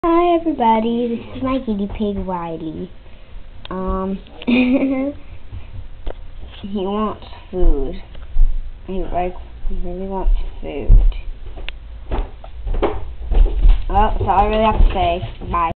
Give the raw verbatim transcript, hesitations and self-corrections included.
Hi everybody, this is my guinea pig Riley. Um, he wants food. He like he really wants food. Well, that's all I really have to say. Bye.